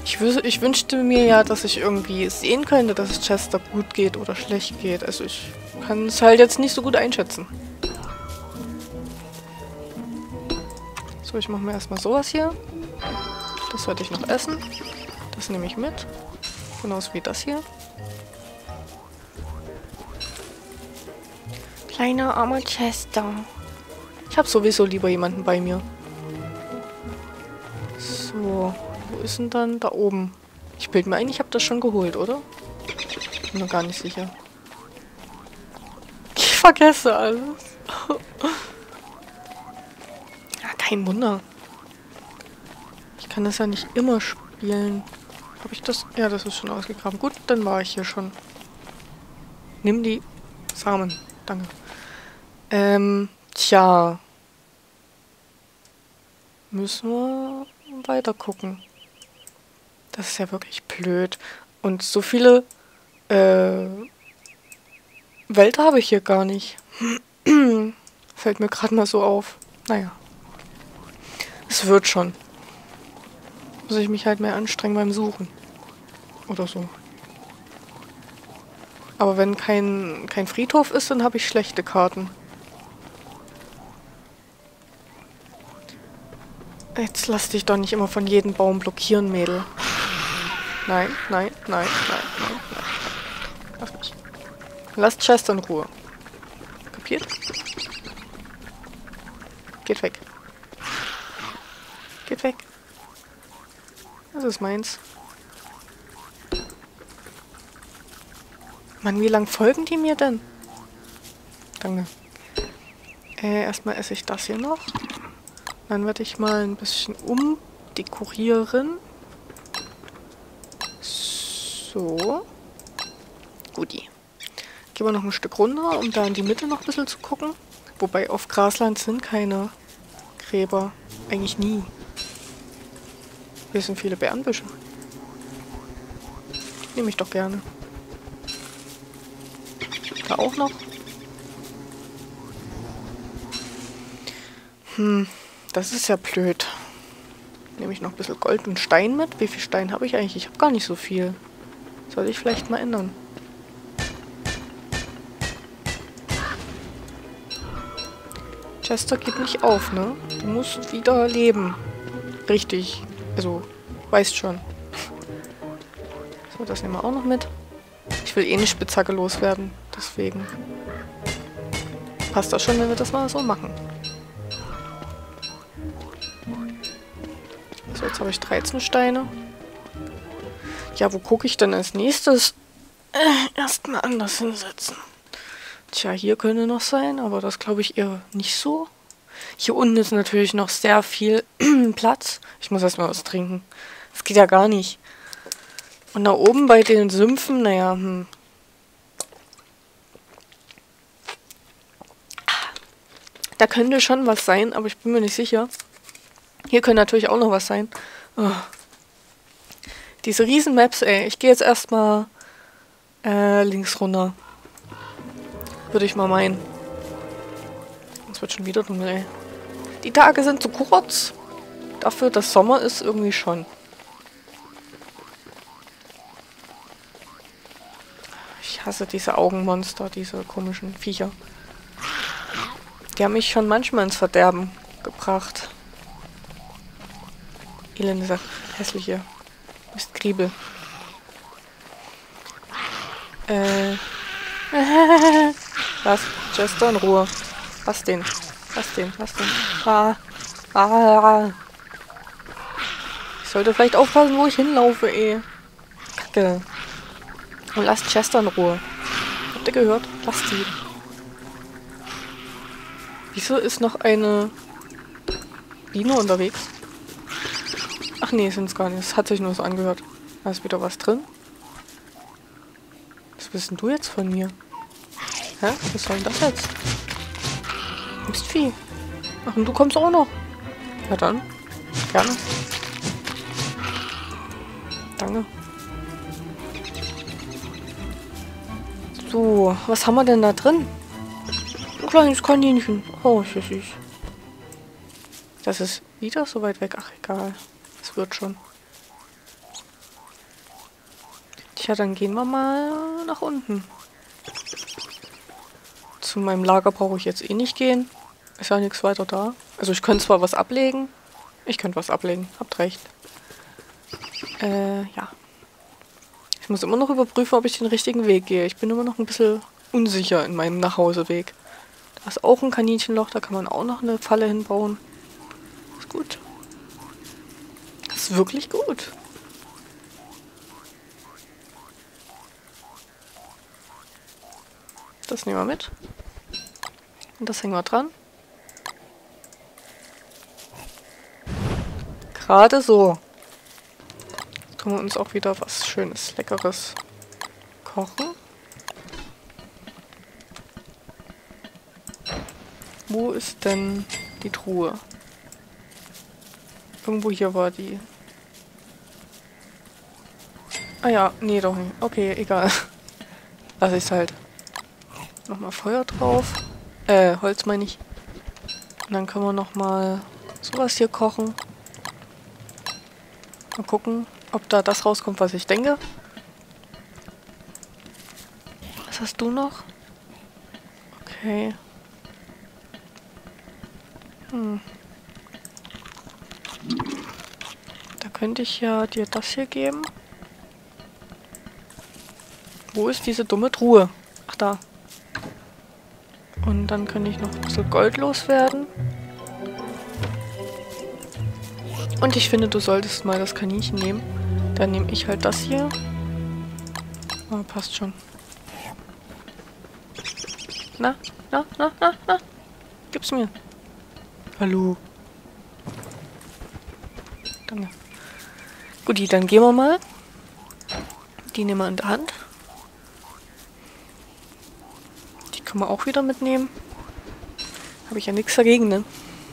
Ich wünschte mir ja, dass ich irgendwie sehen könnte, dass es Chester gut geht oder schlecht geht. Also ich kann es halt jetzt nicht so gut einschätzen. So, ich mache mir erstmal sowas hier. Das werde ich noch essen. Das nehme ich mit. Genauso wie das hier. Kleiner armer Chester. Ich habe sowieso lieber jemanden bei mir. So, wo ist denn dann? Da oben. Ich bilde mir ein, ich habe das schon geholt, oder? Bin mir gar nicht sicher. Ich vergesse alles. Ja, kein Wunder. Ich kann das ja nicht immer spielen. Habe ich das? Ja, das ist schon ausgegraben. Gut, dann war ich hier schon. Nimm die Samen. Danke. Tja. Müssen wir weiter gucken. Das ist ja wirklich blöd. Und so viele Wälder habe ich hier gar nicht. Fällt mir gerade mal so auf. Naja. Es wird schon. Muss ich mich halt mehr anstrengen beim Suchen. Oder so. Aber wenn kein Friedhof ist, dann habe ich schlechte Karten. Jetzt lass dich doch nicht immer von jedem Baum blockieren, Mädel. Nein, nein, nein, nein, nein, nein. Lass mich. Lass Chester in Ruhe. Kapiert? Geht weg. Geht weg. Das ist meins. Mann, wie lang folgen die mir denn? Danke. Erstmal esse ich das hier noch. Dann werde ich mal ein bisschen umdekorieren. So. Guti. Gehen wir noch ein Stück runter, um da in die Mitte noch ein bisschen zu gucken. Wobei auf Grasland sind keine Gräber. Eigentlich nie. Hier sind viele Bärenbüsche. Nehme ich doch gerne. Da auch noch. Das ist ja blöd. Nehme ich noch ein bisschen Gold und Stein mit. Wie viel Stein habe ich eigentlich? Ich habe gar nicht so viel. Soll ich vielleicht mal ändern. Chester, gib nicht auf, ne? Du musst wieder leben. Richtig. Also, weißt schon. So, das nehmen wir auch noch mit. Ich will eh eine Spitzhacke loswerden. Deswegen passt das schon, wenn wir das mal so machen. So, jetzt habe ich 13 Steine. Ja, wo gucke ich denn als nächstes? Erstmal anders hinsetzen. Tja, hier könnte noch sein, aber das glaube ich eher nicht so. Hier unten ist natürlich noch sehr viel Platz. Ich muss erstmal was trinken. Das geht ja gar nicht. Und da oben bei den Sümpfen, naja, Da könnte schon was sein, aber ich bin mir nicht sicher. Hier könnte natürlich auch noch was sein. Oh. Diese riesen Maps, ey. Ich gehe jetzt erstmal links runter. Würde ich mal meinen. Es wird schon wieder dunkel, ey. Die Tage sind zu kurz. Dafür, dass Sommer ist, irgendwie schon. Ich hasse diese Augenmonster, diese komischen Viecher. Die haben mich schon manchmal ins Verderben gebracht. Elende, hässliche Mistkriebel. Lass Chester in Ruhe. Lass den. Lass den. Lass den. Ich sollte vielleicht aufpassen, wo ich hinlaufe, eh. Kacke. Und lasst Chester in Ruhe. Habt ihr gehört? Lasst sie. Wieso ist noch eine Biene unterwegs? Ach nee, sind es gar nicht. Es hat sich nur so angehört. Da ist wieder was drin. Was willst denn du jetzt von mir? Hä? Was soll denn das jetzt? Mistvieh. Ach, und du kommst auch noch. Ja dann. Gerne. Danke. So, was haben wir denn da drin? Ein kleines Kaninchen. Oh, ist süß. Das ist wieder so weit weg. Ach, egal. Es wird schon. Tja, dann gehen wir mal nach unten. Zu meinem Lager brauche ich jetzt eh nicht gehen. Ist ja nichts weiter da. Also ich könnte zwar was ablegen. Ich könnte was ablegen. Habt recht. Ja. Ich muss immer noch überprüfen, ob ich den richtigen Weg gehe. Ich bin immer noch ein bisschen unsicher in meinem Nachhauseweg. Da ist auch ein Kaninchenloch. Da kann man auch noch eine Falle hinbauen. Ist gut. Das ist wirklich gut. Das nehmen wir mit. Und das hängen wir dran. Gerade so. Jetzt können wir uns auch wieder was Schönes, Leckeres kochen. Wo ist denn die Truhe? Irgendwo hier war die. Ah ja, nee, doch nicht. Okay, egal. Lass ich's halt. Nochmal Feuer drauf. Holz meine ich. Und dann können wir nochmal sowas hier kochen. Mal gucken, ob da das rauskommt, was ich denke. Was hast du noch? Okay. Da könnte ich ja dir das hier geben. Wo ist diese dumme Truhe? Ach, da. Und dann kann ich noch ein bisschen Gold loswerden. Und ich finde, du solltest mal das Kaninchen nehmen. Dann nehme ich halt das hier. Oh, passt schon. Na? Gib's mir. Hallo. Danke. Guti, dann gehen wir mal. Die nehmen wir in der Hand. Die können wir auch wieder mitnehmen. Habe ich ja nichts dagegen, ne?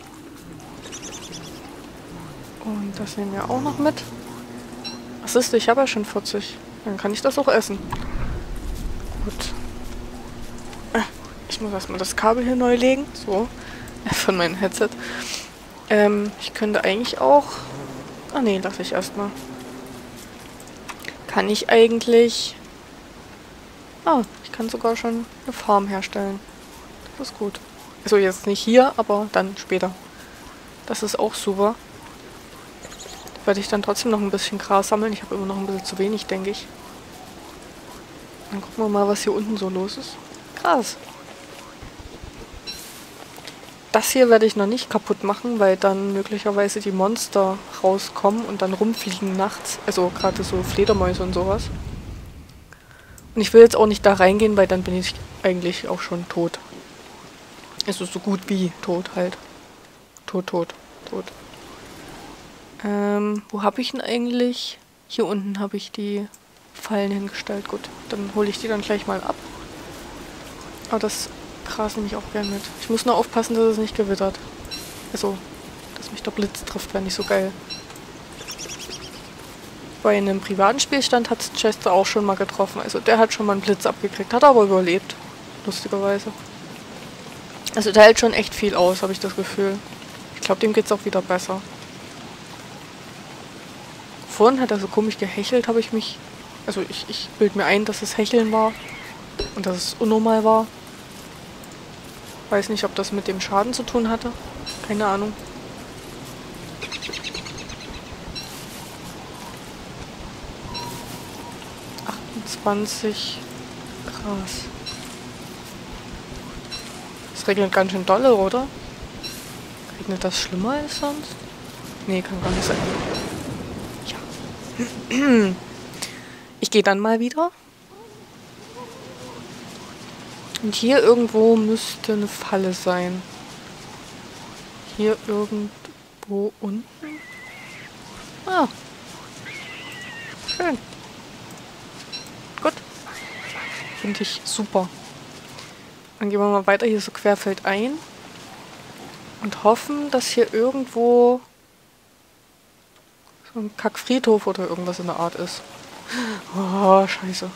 Und das nehmen wir auch noch mit. Was ist? Ich habe ja schon 40. Dann kann ich das auch essen. Gut. Ich muss erstmal das Kabel hier neu legen. So. Von meinem Headset. Ich könnte eigentlich auch... Ah ne, lasse ich erstmal. Kann ich eigentlich... Ah, ich kann sogar schon eine Farm herstellen. Das ist gut. Also jetzt nicht hier, aber dann später. Das ist auch super. Da werde ich dann trotzdem noch ein bisschen Gras sammeln. Ich habe immer noch ein bisschen zu wenig, denke ich. Dann gucken wir mal, was hier unten so los ist. Gras. Das hier werde ich noch nicht kaputt machen, weil dann möglicherweise die Monster rauskommen und dann rumfliegen nachts. Also gerade so Fledermäuse und sowas. Und ich will jetzt auch nicht da reingehen, weil dann bin ich eigentlich auch schon tot. Also so gut wie tot halt. Tot. Wo habe ich denn eigentlich? Hier unten habe ich die Fallen hingestellt. Gut, dann hole ich die dann gleich mal ab. Aber das Gras nehme ich auch gern mit. Ich muss nur aufpassen, dass es nicht gewittert. Also, dass mich der Blitz trifft, wäre nicht so geil. Bei einem privaten Spielstand hat Chester auch schon mal getroffen. Also der hat schon mal einen Blitz abgekriegt, hat aber überlebt. Lustigerweise. Also der hält schon echt viel aus, habe ich das Gefühl. Ich glaube, dem geht's auch wieder besser. Vorhin hat er so komisch gehechelt, habe ich mich... Also ich bilde mir ein, dass es Hecheln war. Und dass es unnormal war. Weiß nicht, ob das mit dem Schaden zu tun hatte. Keine Ahnung. Gras. Es regnet ganz schön dolle, oder? Regnet das schlimmer als sonst? Nee, kann gar nicht sein. Ja. Ich gehe dann mal wieder. Und hier irgendwo müsste eine Falle sein. Hier irgendwo unten. Ah. Schön. Gut. Finde ich super. Dann gehen wir mal weiter hier so querfeldein. Und hoffen, dass hier irgendwo so ein Kackfriedhof oder irgendwas in der Art ist. Oh, scheiße.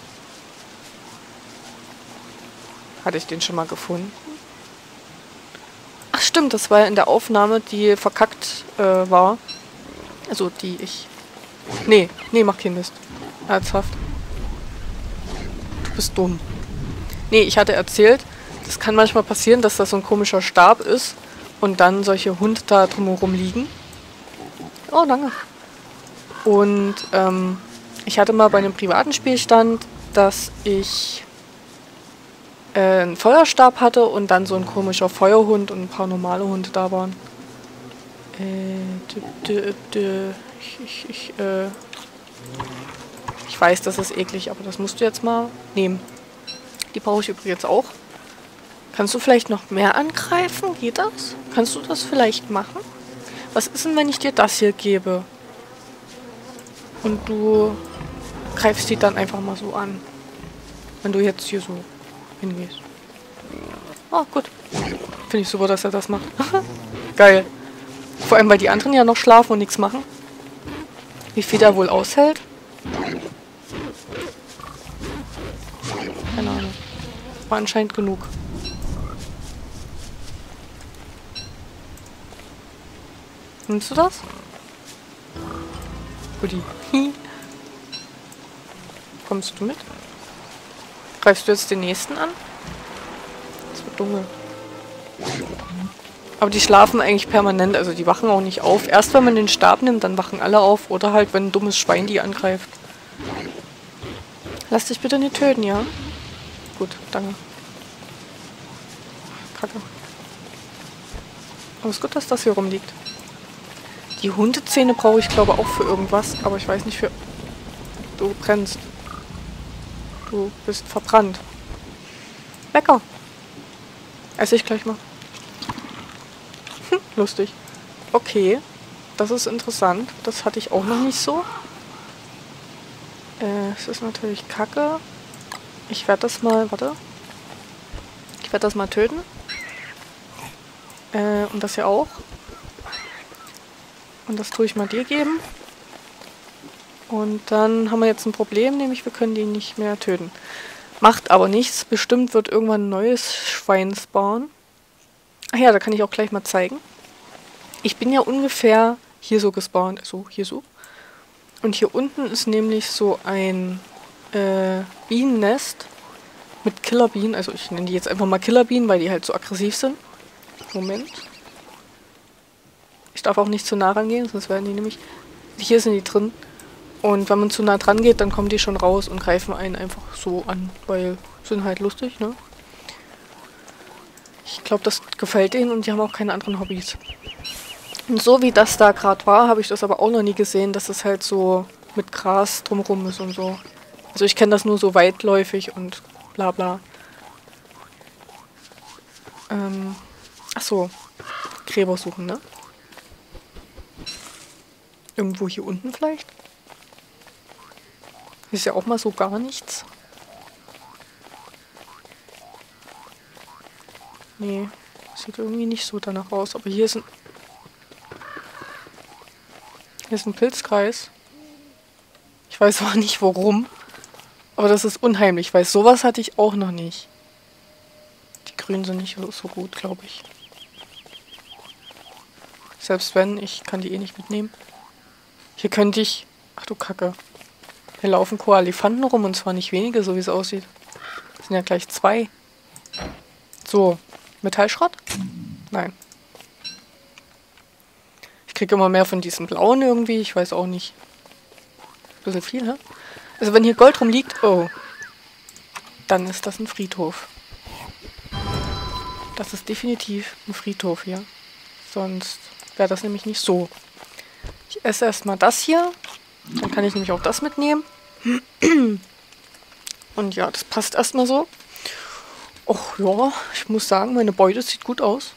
Hatte ich den schon mal gefunden? Ach stimmt, das war in der Aufnahme, die verkackt war. Also die ich... Nee, mach keinen Mist. Ernsthaft. du bist dumm. Nee, ich hatte erzählt, das kann manchmal passieren, dass das so ein komischer Stab ist und dann solche Hunde da drumherum liegen. Oh, danke. Und ich hatte mal bei einem privaten Spielstand, dass ich einen Feuerstab hatte und dann so ein komischer Feuerhund und ein paar normale Hunde da waren. Ich weiß, das ist eklig, aber das musst du jetzt mal nehmen. Die brauche ich übrigens auch. Kannst du vielleicht noch mehr angreifen? Geht das? Kannst du das vielleicht machen? Was ist denn, wenn ich dir das hier gebe? Und du greifst die dann einfach mal so an. Wenn du jetzt hier so hingehst. Oh, gut. Finde ich super, dass er das macht. Geil. Vor allem, weil die anderen ja noch schlafen und nichts machen. Wie viel der wohl aushält? Keine Ahnung. War anscheinend genug. Nimmst du das? Guti. Kommst du mit? Greifst du jetzt den nächsten an? Es wird dunkel. Aber die schlafen eigentlich permanent, also die wachen auch nicht auf. Erst wenn man den Stab nimmt, dann wachen alle auf. Oder halt, wenn ein dummes Schwein die angreift. Lass dich bitte nicht töten, ja? Gut, danke. Kacke. Aber es ist gut, dass das hier rumliegt. Die Hundezähne brauche ich, glaube ich, auch für irgendwas. Aber ich weiß nicht für... Du brennst. Du bist verbrannt. Lecker. Esse ich gleich mal. Lustig. Okay. Das ist interessant. Das hatte ich auch noch nicht so. Es ist natürlich kacke. Ich werde das mal... Warte. Ich werde das mal töten. Und das hier auch. Und das tue ich mal dir geben. Und dann haben wir jetzt ein Problem, nämlich wir können die nicht mehr töten. Macht aber nichts. Bestimmt wird irgendwann ein neues Schwein spawnen. Ach ja, da kann ich auch gleich mal zeigen. Ich bin ja ungefähr hier so gespawnt. Also hier so. Und hier unten ist nämlich so ein Bienennest mit Killerbienen. Also ich nenne die jetzt einfach mal Killerbienen, weil die halt so aggressiv sind. Moment. Ich darf auch nicht zu nah rangehen, sonst werden die nämlich... Hier sind die drin. Und wenn man zu nah dran geht, dann kommen die schon raus und greifen einen einfach so an. Weil sind halt lustig, ne? Ich glaube, das gefällt denen und die haben auch keine anderen Hobbys. Und so wie das da gerade war, habe ich das aber auch noch nie gesehen, dass es halt so mit Gras drumherum ist und so. Also ich kenne das nur so weitläufig und bla bla. Ach so. Gräber suchen, ne? Irgendwo hier unten vielleicht? Ist ja auch mal so gar nichts. Nee, sieht irgendwie nicht so danach aus. Aber hier ist ein Pilzkreis. Ich weiß auch nicht warum. Aber das ist unheimlich, weil sowas hatte ich auch noch nicht. Die Grünen sind nicht so gut, glaube ich. Selbst wenn, ich kann die eh nicht mitnehmen. Hier könnte ich... Ach du Kacke. Hier laufen Koalifanten rum und zwar nicht wenige, so wie es aussieht. Das sind ja gleich 2. So. Metallschrott? Nein. Ich kriege immer mehr von diesen blauen irgendwie. Ich weiß auch nicht. Bisschen viel, hä? Also wenn hier Gold rumliegt, oh. Dann ist das ein Friedhof. Das ist definitiv ein Friedhof hier. Sonst wäre das nämlich nicht so. Ich esse erstmal das hier. Dann kann ich nämlich auch das mitnehmen. Und ja, das passt erstmal so. Och ja, ich muss sagen, meine Beute sieht gut aus.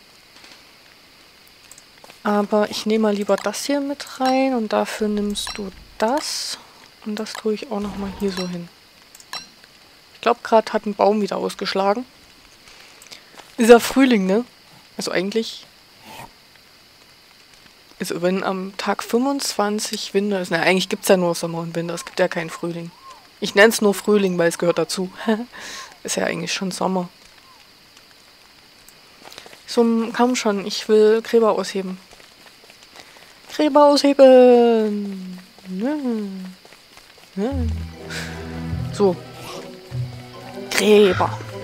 Aber ich nehme mal lieber das hier mit rein. Und dafür nimmst du das. Und das tue ich auch nochmal hier so hin. Ich glaube, gerade hat ein Baum wieder ausgeschlagen. Ist ja Frühling, ne? Also eigentlich... Also wenn am Tag 25 Winter ist... Na, eigentlich gibt es ja nur Sommer und Winter. Es gibt ja keinen Frühling. Ich nenne es nur Frühling, weil es gehört dazu. Ist ja eigentlich schon Sommer. So, komm schon. Ich will Gräber ausheben. Gräber ausheben! So. Gräber.